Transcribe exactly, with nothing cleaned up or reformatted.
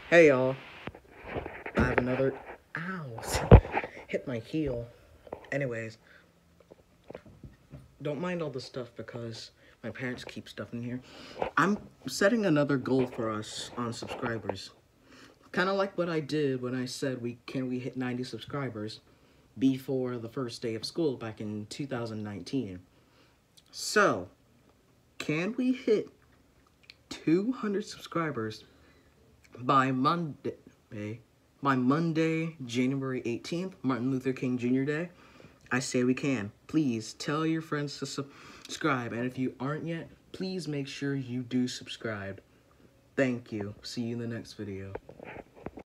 Hey y'all, I have another. Ow! Hit my heel. Anyways, don't mind all the stuff because my parents keep stuff in here. I'm setting another goal for us on subscribers. Kind of like what I did when I said we can we hit ninety subscribers before the first day of school back in two thousand nineteen. So, can we hit two hundred subscribers by Monday? By Monday, January eighteenth, Martin Luther King Junior Day? I say we can. Please tell your friends to subscribe. And if you aren't yet, please make sure you do subscribe. Thank you. See you in the next video.